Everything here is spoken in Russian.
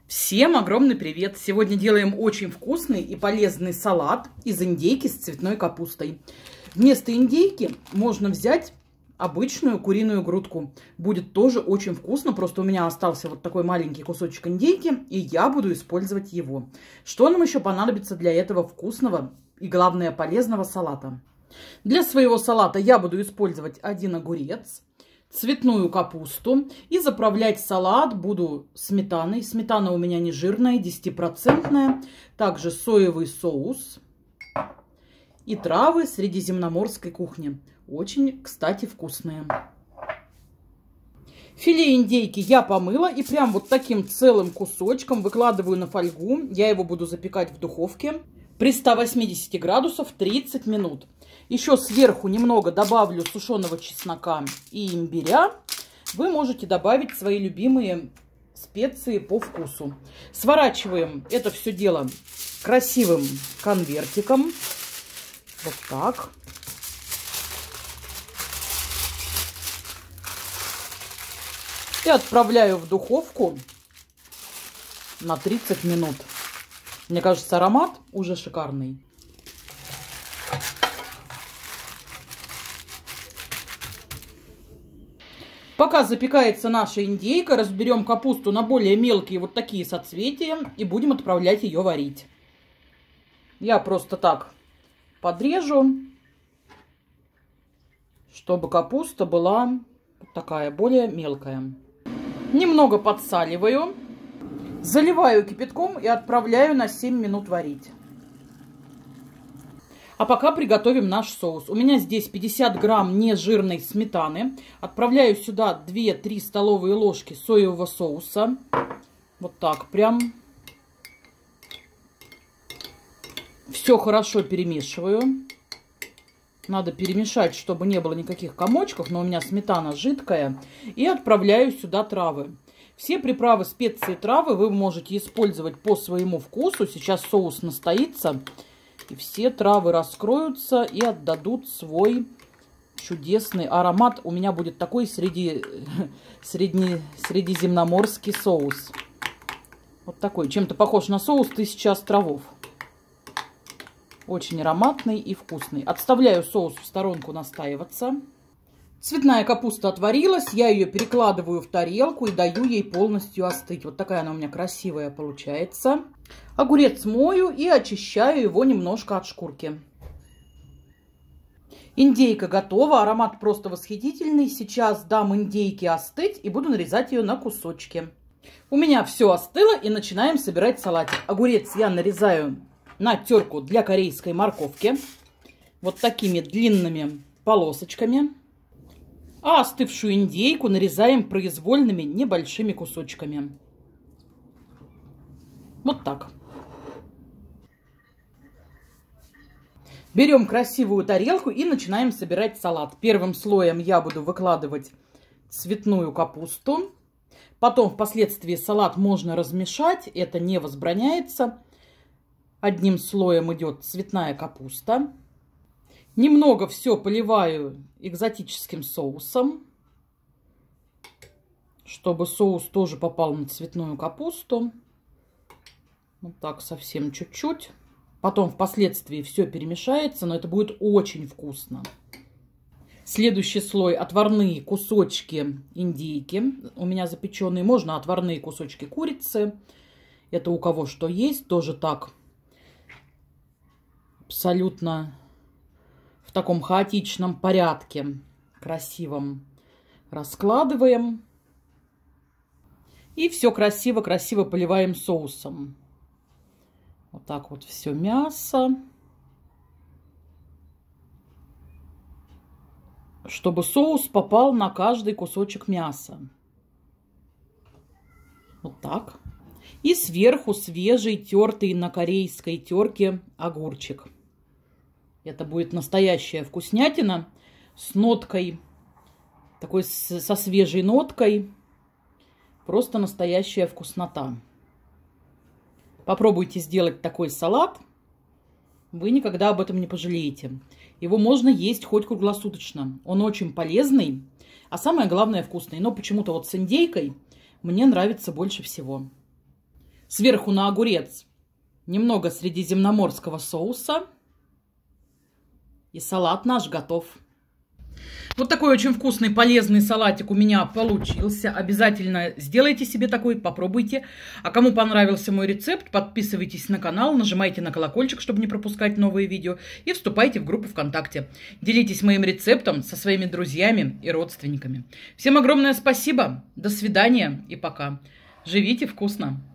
Всем огромный привет! Сегодня делаем очень вкусный и полезный салат из индейки с цветной капустой. Вместо индейки можно взять обычную куриную грудку. Будет тоже очень вкусно, просто у меня остался вот такой маленький кусочек индейки, и я буду использовать его. Что нам еще понадобится для этого вкусного и, главное, полезного салата? Для своего салата я буду использовать 1 огурец, цветную капусту, и заправлять салат буду сметаной. Сметана у меня не жирная, 10%. Также соевый соус и травы средиземноморской кухни. Очень, кстати, вкусные. Филе индейки я помыла и прям вот таким целым кусочком выкладываю на фольгу. Я его буду запекать в духовке при 180 градусах 30 минут. Еще сверху немного добавлю сушеного чеснока и имбиря. Вы можете добавить свои любимые специи по вкусу. Сворачиваем это все дело красивым конвертиком. Вот так. И отправляю в духовку на 30 минут. Мне кажется, аромат уже шикарный. Пока запекается наша индейка, разберем капусту на более мелкие вот такие соцветия и будем отправлять ее варить. Я просто так подрежу, чтобы капуста была такая более мелкая. Немного подсаливаю, заливаю кипятком и отправляю на 7 минут варить. А пока приготовим наш соус. У меня здесь 50 грамм нежирной сметаны. Отправляю сюда 2-3 столовые ложки соевого соуса. Вот так прям. Все хорошо перемешиваю. Надо перемешать, чтобы не было никаких комочков, но у меня сметана жидкая. И отправляю сюда травы. Все приправы, специи, травы вы можете использовать по своему вкусу. Сейчас соус настоится. И все травы раскроются и отдадут свой чудесный аромат. У меня будет такой средиземноморский соус. Вот такой, чем-то похож на соус 1000 островов. Очень ароматный и вкусный. Отставляю соус в сторонку настаиваться. Цветная капуста отварилась, я ее перекладываю в тарелку и даю ей полностью остыть. Вот такая она у меня красивая получается. Огурец мою и очищаю его немножко от шкурки. Индейка готова, аромат просто восхитительный. Сейчас дам индейке остыть и буду нарезать ее на кусочки. У меня все остыло и начинаем собирать салатик. Огурец я нарезаю на терку для корейской морковки. Вот такими длинными полосочками. А остывшую индейку нарезаем произвольными небольшими кусочками. Вот так. Берем красивую тарелку и начинаем собирать салат. Первым слоем я буду выкладывать цветную капусту. Потом впоследствии салат можно размешать, это не возбраняется. Одним слоем идет цветная капуста. Немного все поливаю экзотическим соусом, чтобы соус тоже попал на цветную капусту. Вот так совсем чуть-чуть. Потом впоследствии все перемешается, но это будет очень вкусно. Следующий слой — отварные кусочки индейки. У меня запеченные, можно отварные кусочки курицы. Это у кого что есть, тоже так. Абсолютно в таком хаотичном порядке, красивом, раскладываем. И все красиво-красиво поливаем соусом. Вот так вот все мясо. Чтобы соус попал на каждый кусочек мяса. Вот так. И сверху свежий, тертый на корейской терке огурчик. Это будет настоящая вкуснятина с ноткой, такой со свежей ноткой. Просто настоящая вкуснота. Попробуйте сделать такой салат. Вы никогда об этом не пожалеете. Его можно есть хоть круглосуточно. Он очень полезный, а самое главное вкусный. Но почему-то вот с индейкой мне нравится больше всего. Сверху на огурец немного средиземноморского соуса. И салат наш готов. Вот такой очень вкусный, полезный салатик у меня получился. Обязательно сделайте себе такой, попробуйте. А кому понравился мой рецепт, подписывайтесь на канал, нажимайте на колокольчик, чтобы не пропускать новые видео. И вступайте в группу ВКонтакте. Делитесь моим рецептом со своими друзьями и родственниками. Всем огромное спасибо, до свидания и пока. Живите вкусно!